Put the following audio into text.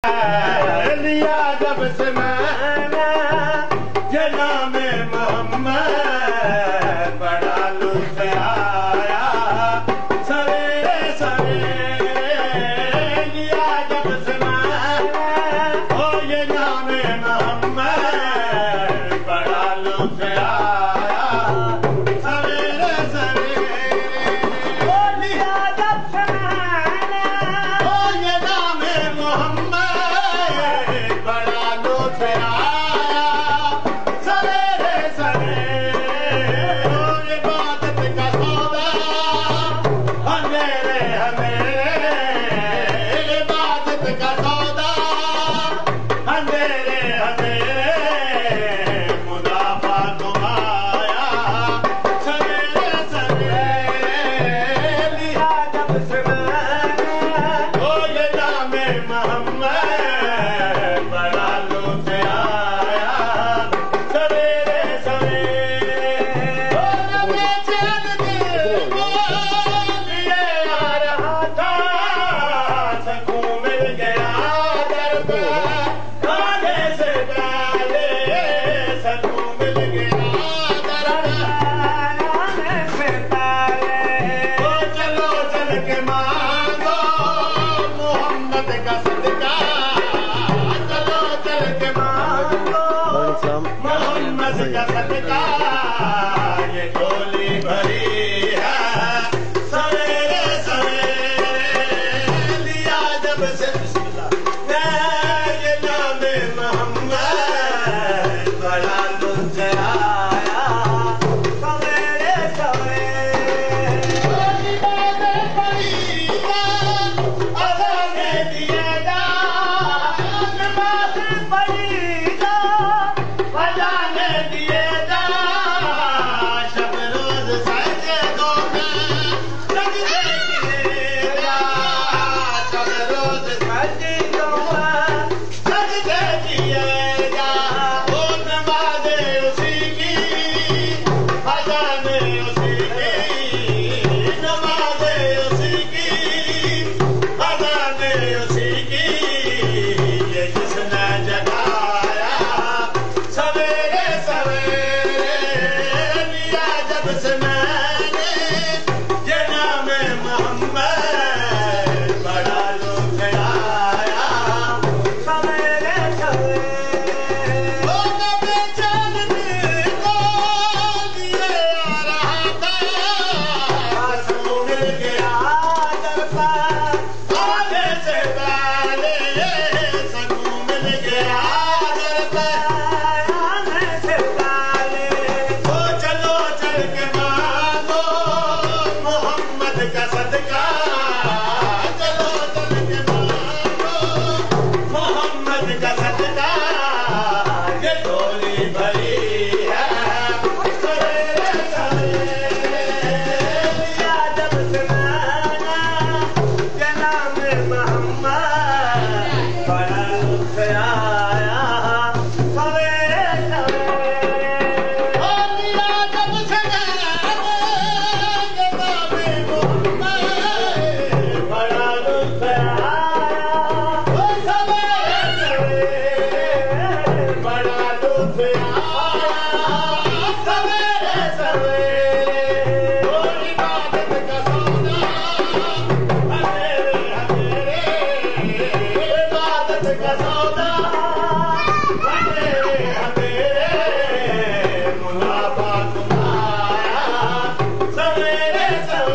لیا جب سے میں نے یہ نام محمد بڑا لطف آیا سویرے سویرے لیا جب سے میں نے یہ نام محمد بڑا لطف آیا سویرے سویرے لیا جب سے میں نے یہ نام محمد بڑا لطف آیا سویرے سویرے عبادت کا سودا اندھیرے اندھیرے عبادت کا سودا اندھیرے اندھیرے منافع تمہارا سویرے سویرے لیا جب سے میں یہ نام محمد بڑا لطف آیا سویرے سویرے میں چل دل کو لیے آ رہا تھا سکون مل گیا در پہ آگے سے پہلے سکون مل گیا در پہ آنے سے پہلے چلو چل کے مانگو محمد کا صدقہ چلو چل کے مانگو محمد کا صدقہ یہ جھولی بھری ہے سویرے سویرے لیا جب سے بسم اللہ یہ نام محمد بڑا لطف آیا سویرے سویرے باتیں پڑھی اذانیں دیے گا باتیں پڑھی اذانیں دیے گا شب روز سجدوں میں سجدے کیے گا شب روز سجدوں میں سجدے کیے گا وہ نمازیں اسی کی اذانیں اسی کی نمازیں اسی کی اذانیں اسی کی یہ جس نے جگایا سویرے سویرے لیا جب سے میں نے یہ نام محمد بڑا لطف آیا سویرے سویرے میں چل دل کو لیے آ رہا تھا سکون مل گیا در پہ آگے سے پہلے سکون مل گیا در پہ آنے سے پہلے چلو چل کے مانگو محمد کا صدقہ چلو چل کے مانگو محمد کا صدقہ یہ جھولی بھری ہے سویرے سویرے لیا جب سے میں نے یہ نام محمد بڑا لطف آیا سویرے سویرے لیا جب سے میں نے یہ نام محمد بڑا لطف آیا سویرے سویرے بڑا لطف آیا سویرے سویرے عبادت کا سودا اندھیرے اندھیرے عبادت کا سودا اندھیرے اندھیرے منافع تمہارا سویرے سویرے